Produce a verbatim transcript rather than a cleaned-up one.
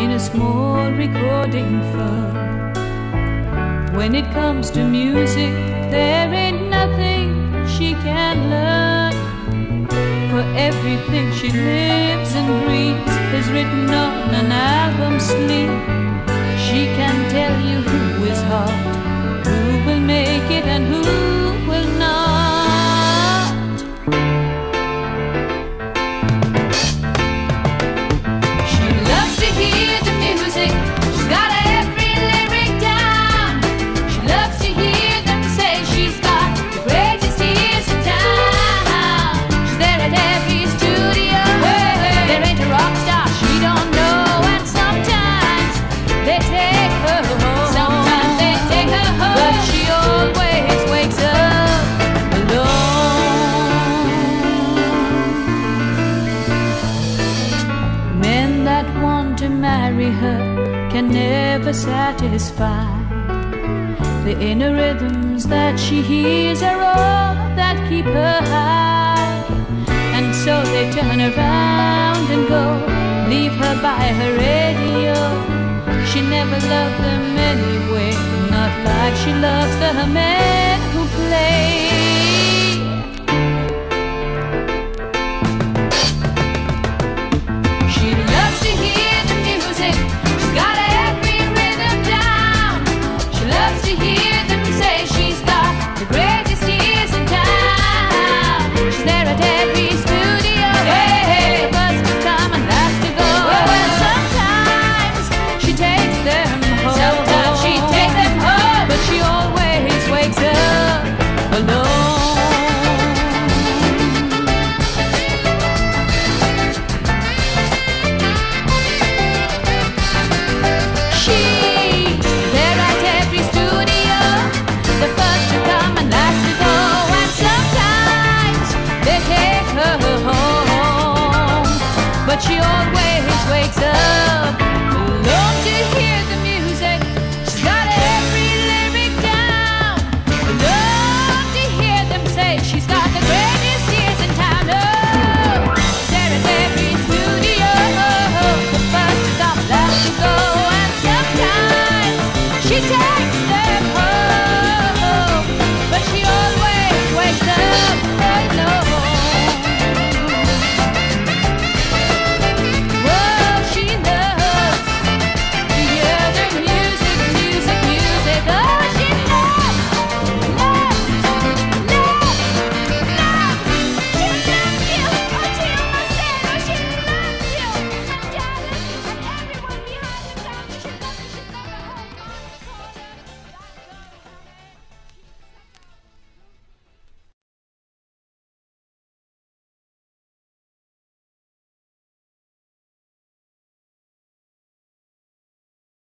in a small recording firm. When it comes to music, there ain't nothing she can learn. For everything she lives and breathes is written on an album sleeve. She can tell you who is hot, who will make it and who will not. She loves to hear the music. She's got every lyric down. She loves to hear them say she's got the greatest ears in town. She's there at every studio. There ain't a rock star she don't know. And sometimes they take her home. Sometimes they take her home. But she always wakes up alone. Men that want to marry her can never satisfy. The inner rhythms that she hears are all that keep her high. And so they turn around and go, leave her by her radio. She never loved them anyway, not like she loves the men who play.